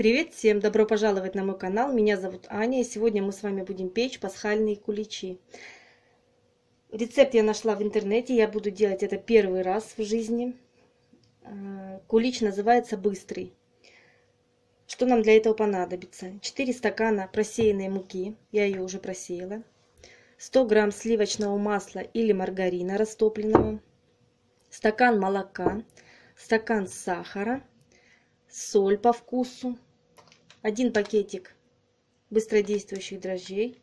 Привет всем! Добро пожаловать на мой канал. Меня зовут Аня, и сегодня мы с вами будем печь пасхальные куличи. Рецепт я нашла в интернете, я буду делать это первый раз в жизни. Кулич называется быстрый. Что нам для этого понадобится? 4 стакана просеянной муки, я ее уже просеяла. 100 грамм сливочного масла или маргарина растопленного. Стакан молока, стакан сахара, соль по вкусу, 1 пакетик быстродействующих дрожжей,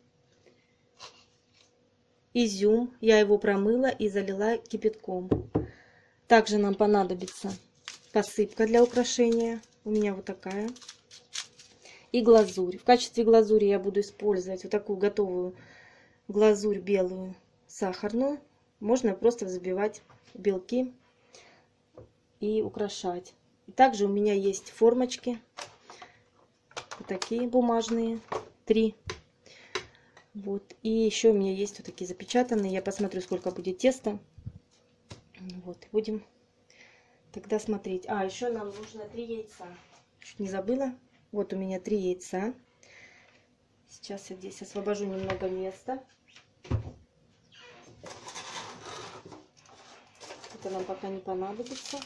изюм, я его промыла и залила кипятком. Также нам понадобится посыпка для украшения, у меня вот такая, и глазурь. В качестве глазури я буду использовать вот такую готовую глазурь белую сахарную. Можно просто взбивать белки и украшать. И также у меня есть формочки, вот такие бумажные, 3. Вот. И еще у меня есть вот такие запечатанные. Я посмотрю, сколько будет теста. Вот. Будем тогда смотреть. А, еще нам нужно 3 яйца. Чуть не забыла. Вот у меня 3 яйца. Сейчас я здесь освобожу немного места. Это нам пока не понадобится.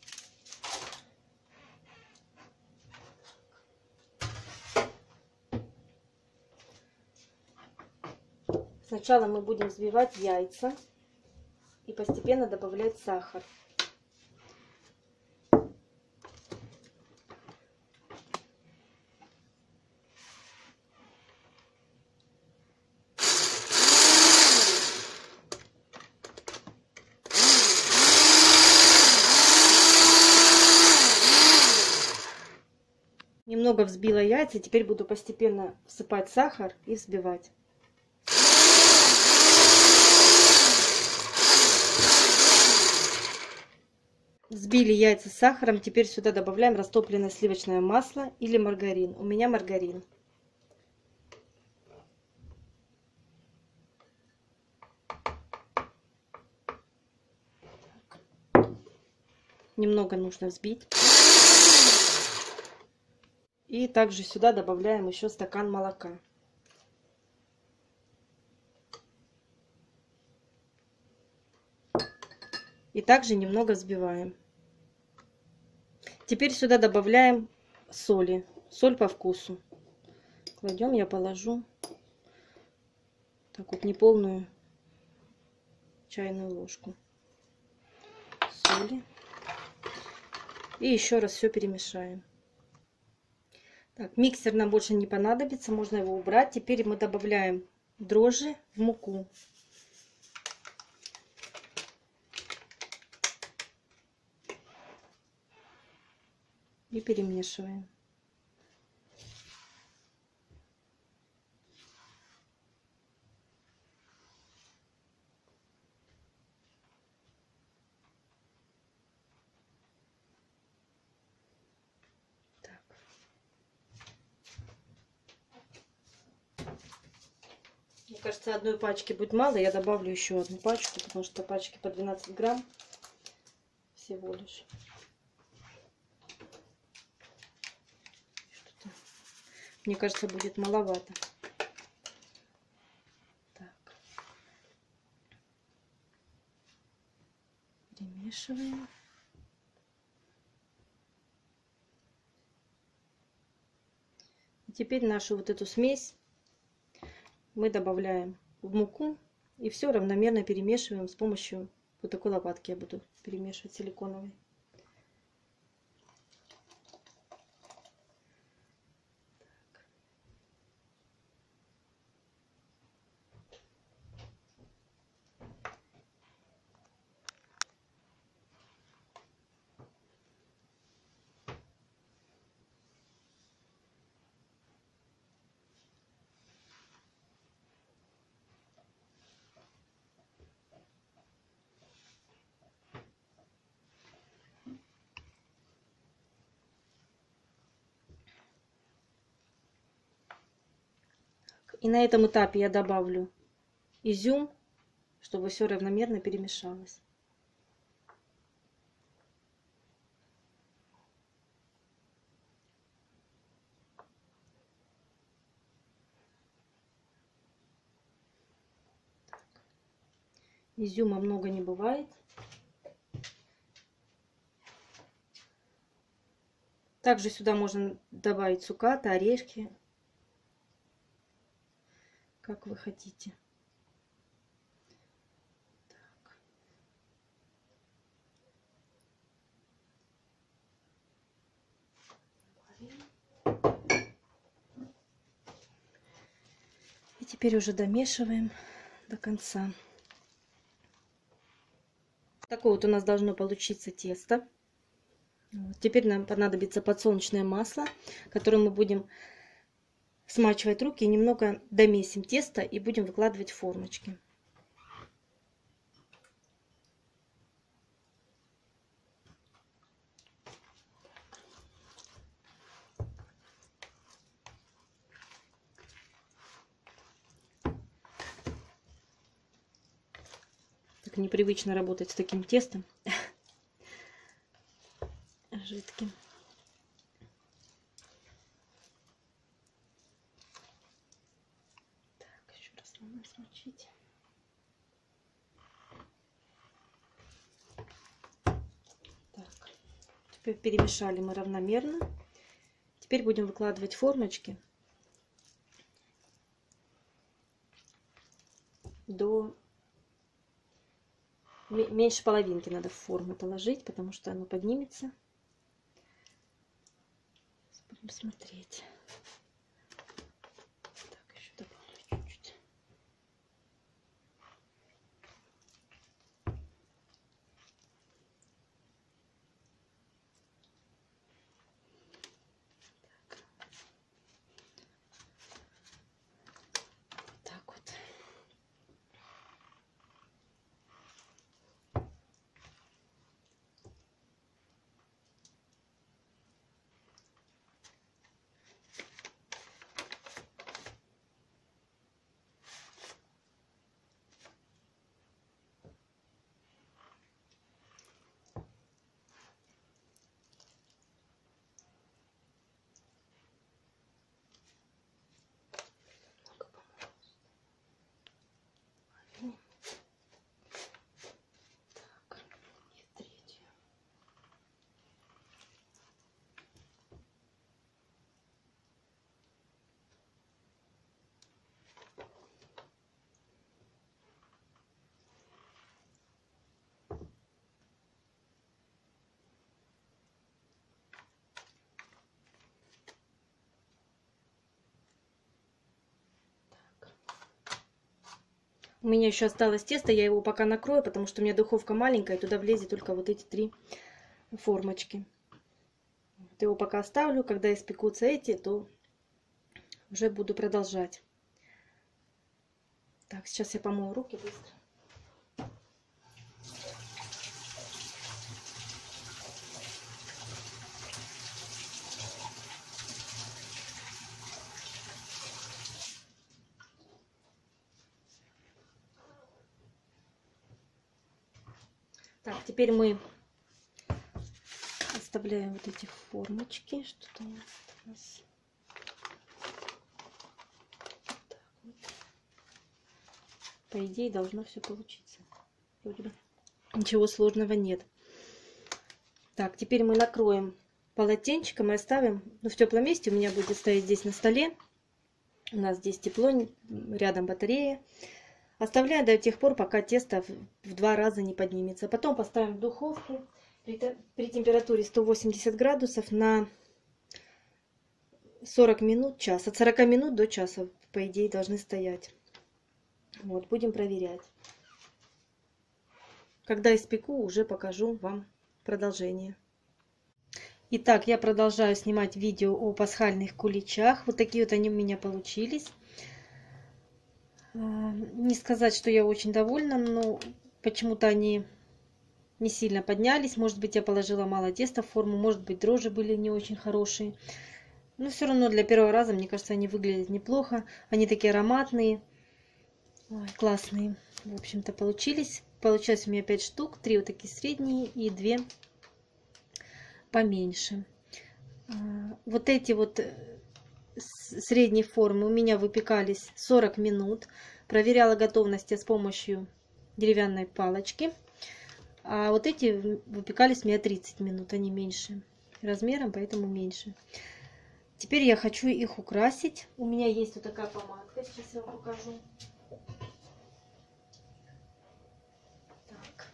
Сначала мы будем взбивать яйца и постепенно добавлять сахар. Немного взбила яйца, теперь буду постепенно всыпать сахар и взбивать. Взбили яйца с сахаром, теперь сюда добавляем растопленное сливочное масло или маргарин. У меня маргарин. Немного нужно взбить. И также сюда добавляем еще стакан молока. И также немного взбиваем. Теперь сюда добавляем соли. Соль по вкусу. Кладем, я положу так вот неполную чайную ложку соли. И еще раз все перемешаем. Так, миксер нам больше не понадобится, можно его убрать. Теперь мы добавляем дрожжи в муку. И перемешиваем. Так. Мне кажется, одной пачки будет мало. Я добавлю еще одну пачку, потому что пачки по 12 грамм всего лишь. Мне кажется, будет маловато. Так. Перемешиваем. И теперь нашу вот эту смесь мы добавляем в муку и все равномерно перемешиваем с помощью вот такой лопатки. Я буду перемешивать силиконовой. И на этом этапе я добавлю изюм, чтобы все равномерно перемешалось. Изюма много не бывает. Также сюда можно добавить цукаты, орешки, как вы хотите. Так. И теперь уже домешиваем до конца. Такое вот у нас должно получиться тесто. Вот. Теперь нам понадобится подсолнечное масло, которое мы будем смачивать руки и немного домесим тесто и будем выкладывать в формочки. Так непривычно работать с таким тестом жидким. Так, еще раз надо смочить. Так, теперь перемешали мы равномерно. Теперь будем выкладывать формочки до меньше половинки надо в форму положить, потому что оно поднимется. Будем смотреть. Так, еще добавлю чуть-чуть. Так вот. У меня еще осталось тесто, я его пока накрою, потому что у меня духовка маленькая, и туда влезет только вот эти 3 формочки. Вот его пока оставлю, когда испекутся эти, то уже буду продолжать. Так, сейчас я помою руки быстро. Так, теперь мы оставляем вот эти формочки. Что-то у нас... Так вот. По идее, должно все получиться. Вроде бы ничего сложного нет. Так, теперь мы накроем полотенчиком и оставим, ну, в теплом месте. У меня будет стоять здесь на столе. У нас здесь тепло, рядом батарея. Оставляю до тех пор, пока тесто в 2 раза не поднимется. Потом поставим в духовку при температуре 180 градусов на 40 минут, час. От 40 минут до часа, по идее, должны стоять. Вот, будем проверять. Когда испеку, уже покажу вам продолжение. Итак, я продолжаю снимать видео о пасхальных куличах. Вот такие вот они у меня получились. Не сказать, что я очень довольна, но почему-то они не сильно поднялись. Может быть, я положила мало теста в форму, может быть, дрожжи были не очень хорошие. Но все равно для первого раза, мне кажется, они выглядят неплохо. Они такие ароматные, классные. В общем-то, получились. Получилось у меня 5 штук, 3 вот такие средние и 2 поменьше. Вот эти вот средней формы у меня выпекались 40 минут. Проверяла готовность я с помощью деревянной палочки. А вот эти выпекались у меня 30 минут, они меньше размером, поэтому меньше. Теперь я хочу их украсить. У меня есть вот такая помадка, сейчас я вам покажу. Так.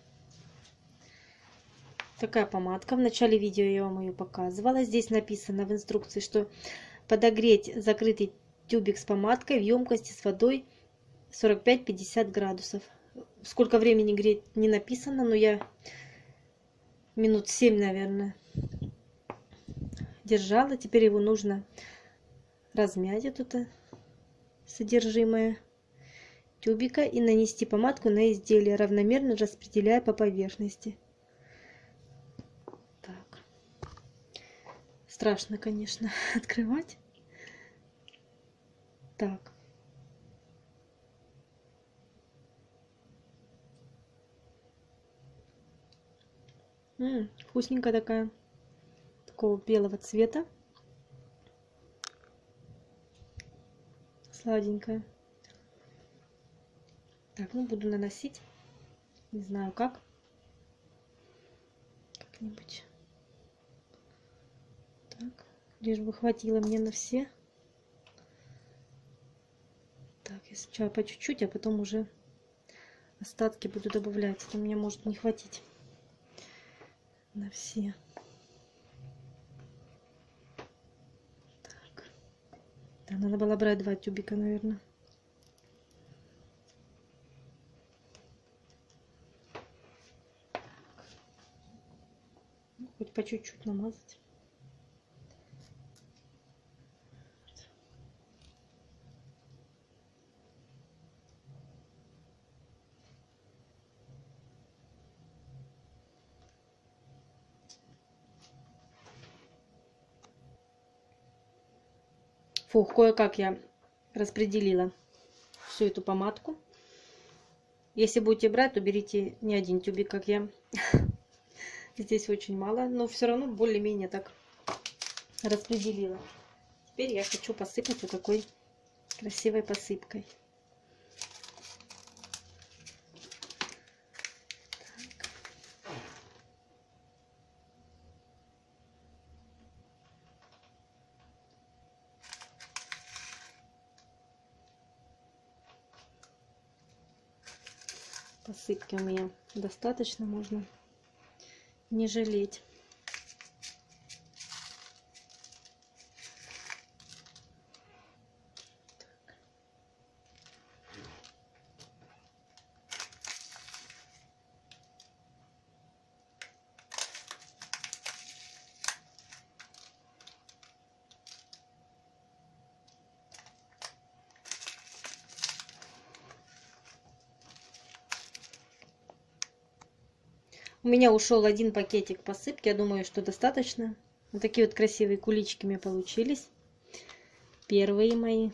Такая помадка. В начале видео я вам ее показывала. Здесь написано в инструкции, что подогреть закрытый тюбик с помадкой в емкости с водой 45-50 градусов. Сколько времени греть не написано, но я минут 7, наверное, держала. Теперь его нужно размять, это содержимое тюбика, и нанести помадку на изделие, равномерно распределяя по поверхности. Так. Страшно, конечно, открывать. Так. Вкусненькая такая, такого белого цвета, сладенькая. Так, ну буду наносить, не знаю как-нибудь. Так, лишь бы хватило мне на все. Так, я сначала по чуть-чуть, а потом уже остатки буду добавлять. Это мне может не хватить на все. Так. Да, надо было брать 2 тюбика, наверное. Ну, хоть по чуть-чуть намазать. Фух, кое-как я распределила всю эту помадку. Если будете брать, то берите не 1 тюбик, как я. Здесь очень мало, но все равно более-менее так распределила. Теперь я хочу посыпать вот такой красивой посыпкой. Посыпки у меня достаточно, можно не жалеть. У меня ушел 1 пакетик посыпки, я думаю, что достаточно. Вот такие вот красивые куличики у меня получились. Первые мои.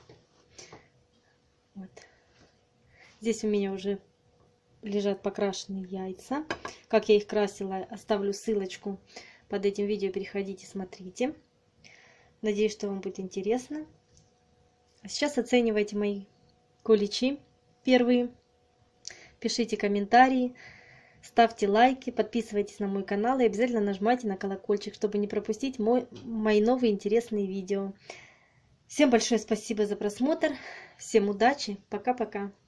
Вот. Здесь у меня уже лежат покрашенные яйца. Как я их красила, оставлю ссылочку под этим видео. Переходите, смотрите. Надеюсь, что вам будет интересно. А сейчас оценивайте мои куличи первые. Пишите комментарии. Ставьте лайки, подписывайтесь на мой канал и обязательно нажимайте на колокольчик, чтобы не пропустить мои новые интересные видео. Всем большое спасибо за просмотр. Всем удачи. Пока-пока.